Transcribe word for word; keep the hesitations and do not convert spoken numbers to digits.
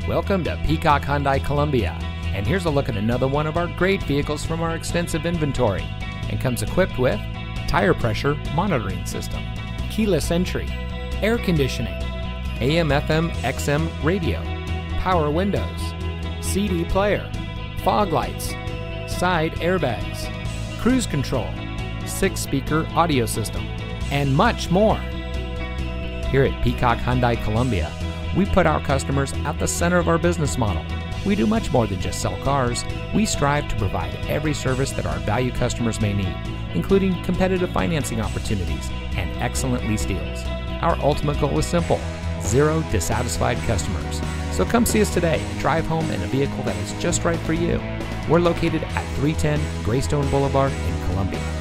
Welcome to Peacock Hyundai Columbia, and here's a look at another one of our great vehicles from our extensive inventory, and comes equipped with tire pressure monitoring system, keyless entry, air conditioning, A M F M X M radio, power windows, C D player, fog lights, side airbags, cruise control, six speaker audio system, and much more. Here at Peacock Hyundai Columbia, we put our customers at the center of our business model. We do much more than just sell cars. We strive to provide every service that our value customers may need, including competitive financing opportunities and excellent lease deals. Our ultimate goal is simple: zero dissatisfied customers. So come see us today and drive home in a vehicle that is just right for you. We're located at three ten Greystone Boulevard in Columbia.